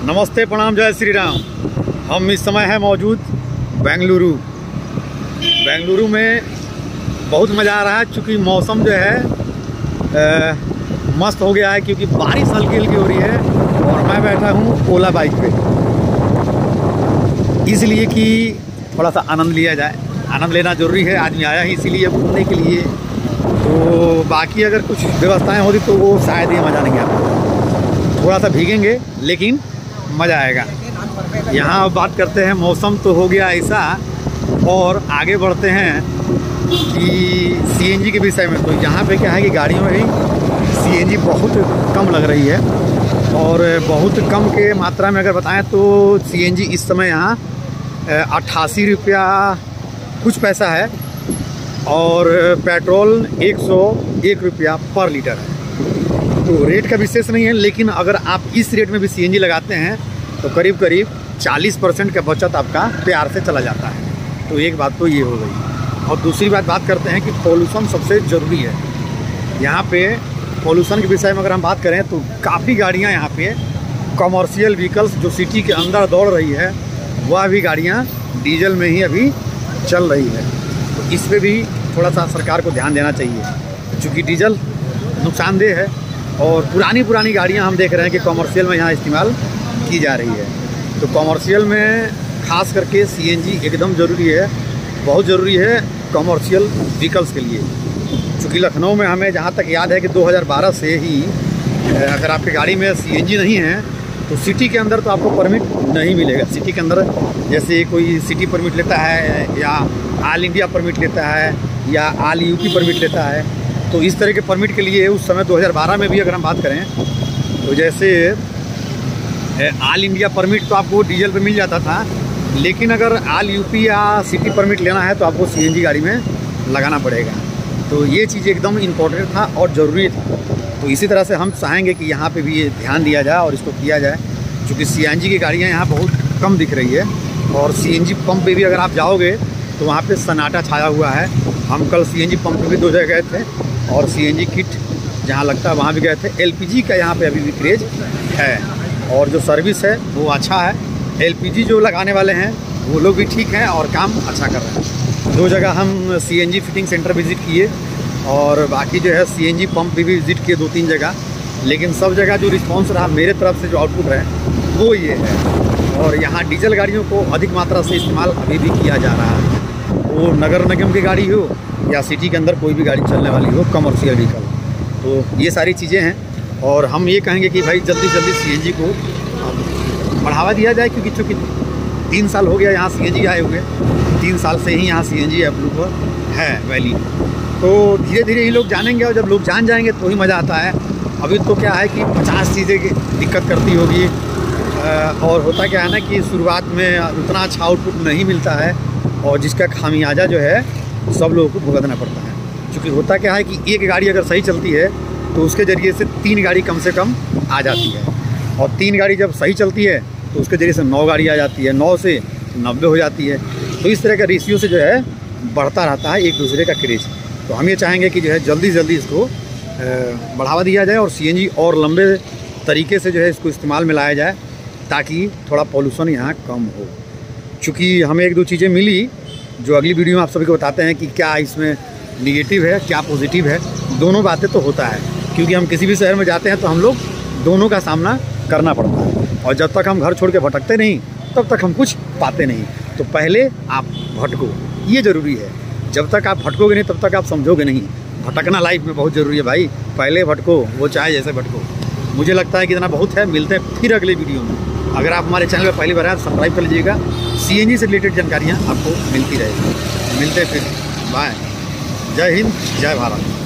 नमस्ते, प्रणाम, जय श्री राम। हम इस समय हैं मौजूद बेंगलुरु में। बहुत मज़ा आ रहा है क्योंकि मौसम जो है मस्त हो गया है, क्योंकि बारिश हल्की हल्की हो रही है और मैं बैठा हूँ ओला बाइक पे, इसलिए कि थोड़ा सा आनंद लिया जाए। आनंद लेना ज़रूरी है, आदमी आया ही इसीलिए घूमने के लिए। तो बाकी अगर कुछ व्यवस्थाएं होती तो वो शायद ये मज़ा नहीं आता। थोड़ा सा भीगेंगे लेकिन मज़ा आएगा। यहाँ अब बात करते हैं, मौसम तो हो गया ऐसा, और आगे बढ़ते हैं कि सीएनजी के विषय में। तो यहाँ पे क्या है कि गाड़ियों में ही सीएनजी बहुत कम लग रही है, और बहुत कम के मात्रा में अगर बताएं तो सीएनजी इस समय यहाँ 88 रुपया कुछ पैसा है, और पेट्रोल 101 रुपया पर लीटर है। तो रेट का विशेष नहीं है, लेकिन अगर आप इस रेट में भी सीएनजी लगाते हैं तो करीब करीब 40% का बचत आपका प्यार से चला जाता है। तो एक बात तो ये हो गई। और दूसरी बात करते हैं कि पॉल्यूशन सबसे ज़रूरी है। यहाँ पे पॉल्यूशन के विषय में अगर हम बात करें तो काफ़ी गाड़ियाँ यहाँ पे कमर्शियल व्हीकल्स जो सिटी के अंदर दौड़ रही है, वह भी गाड़ियाँ डीजल में ही अभी चल रही है। तो इस पर भी थोड़ा सा सरकार को ध्यान देना चाहिए, क्योंकि डीजल नुकसानदेह है, और पुरानी गाड़ियाँ हम देख रहे हैं कि कमर्शियल में यहाँ इस्तेमाल की जा रही है। तो कमर्शियल में ख़ास करके सीएनजी एकदम ज़रूरी है, बहुत ज़रूरी है कमर्शियल व्हीकल्स के लिए। क्योंकि लखनऊ में हमें जहाँ तक याद है कि 2012 से ही अगर आपकी गाड़ी में सीएनजी नहीं है तो सिटी के अंदर तो आपको परमिट नहीं मिलेगा। सिटी के अंदर जैसे कोई सिटी परमिट लेता है, या ऑल इंडिया परमिट लेता है, या ऑल यूपी परमिट लेता है, तो इस तरह के परमिट के लिए उस समय 2012 में भी अगर हम बात करें तो जैसे ऑल इंडिया परमिट तो आपको डीजल पे मिल जाता था, लेकिन अगर ऑल यूपी या सिटी परमिट लेना है तो आपको सीएनजी गाड़ी में लगाना पड़ेगा। तो ये चीज़ एकदम इम्पोर्टेंट था और ज़रूरी था। तो इसी तरह से हम चाहेंगे कि यहाँ पे भी ये ध्यान दिया जाए और इसको किया जाए, क्योंकि सीएनजी की गाड़ियाँ यहाँ बहुत कम दिख रही है। और सीएनजी पंप पे भी अगर आप जाओगे तो वहाँ पे सन्नाटा छाया हुआ है। हम कल सीएनजी पंप पे भी 2 जगह गए थे, और सीएनजी किट जहाँ लगता है वहाँ भी गए थे। एलपीजी का यहाँ पे अभी भी क्रेज है, और जो सर्विस है वो अच्छा है। एलपीजी जो लगाने वाले हैं वो लोग भी ठीक हैं और काम अच्छा कर रहे हैं। 2 जगह हम सीएनजी फिटिंग सेंटर विज़िट किए, और बाकी जो है सीएनजी पंप भी विज़िट किए 2-3 जगह, लेकिन सब जगह जो रिस्पॉन्स रहा मेरे तरफ से, जो आउटपुट है वो ये है। और यहाँ डीजल गाड़ियों को अधिक मात्रा से इस्तेमाल अभी भी किया जा रहा है, वो नगर निगम की गाड़ी हो या सिटी के अंदर कोई भी गाड़ी चलने वाली हो, कमर्शियल व्हीकल। तो ये सारी चीज़ें हैं, और हम ये कहेंगे कि भाई जल्दी सीएनजी को बढ़ावा दिया जाए, क्योंकि चूँकि 3 साल हो गया यहाँ सीएनजी आए हुए, 3 साल से ही यहाँ सीएनजी अप्रूवल है वैली। तो धीरे धीरे ही लोग जानेंगे, और जब लोग जान जाएंगे तो ही मज़ा आता है। अभी तो क्या है कि 50 चीज़ें की दिक्कत करती होगी, और होता क्या है ना कि शुरुआत में उतना अच्छा आउटपुट नहीं मिलता है, और जिसका खामियाजा जो है सब लोगों को भुगतना पड़ता है। क्योंकि होता क्या है कि एक गाड़ी अगर सही चलती है तो उसके ज़रिए से 3 गाड़ी कम से कम आ जाती है, और 3 गाड़ी जब सही चलती है तो उसके ज़रिए से 9 गाड़ी आ जाती है, 9 से 90 हो जाती है। तो इस तरह का रेशियो से जो है बढ़ता रहता है एक दूसरे का क्रेज। तो हम ये चाहेंगे कि जो है जल्दी इसको बढ़ावा दिया जाए, और सीएनजी और लंबे तरीके से जो है इसको इस्तेमाल में लाया जाए, ताकि थोड़ा पॉल्यूशन यहाँ कम हो। चूँकि हमें 1-2 चीज़ें मिली जो अगली वीडियो में आप सभी को बताते हैं कि क्या इसमें निगेटिव है, क्या पॉजिटिव है। दोनों बातें तो होता है, क्योंकि हम किसी भी शहर में जाते हैं तो हम लोग दोनों का सामना करना पड़ता है, और जब तक हम घर छोड़ के भटकते नहीं तब तक हम कुछ पाते नहीं। तो पहले आप भटको, ये ज़रूरी है। जब तक आप भटकोगे नहीं तब तक आप समझोगे नहीं। भटकना लाइफ में बहुत ज़रूरी है भाई, पहले भटको, वो चाहे जैसे भटको। मुझे लगता है कि इतना बहुत है। मिलते हैं फिर अगले वीडियो में। अगर आप हमारे चैनल पर पहली बार आए तो सब्सक्राइब कर लीजिएगा, सीएनजी से रिलेटेड जानकारियाँ आपको मिलती रहेगी। मिलते हैं फिर, बाय। जय हिंद, जय भारत।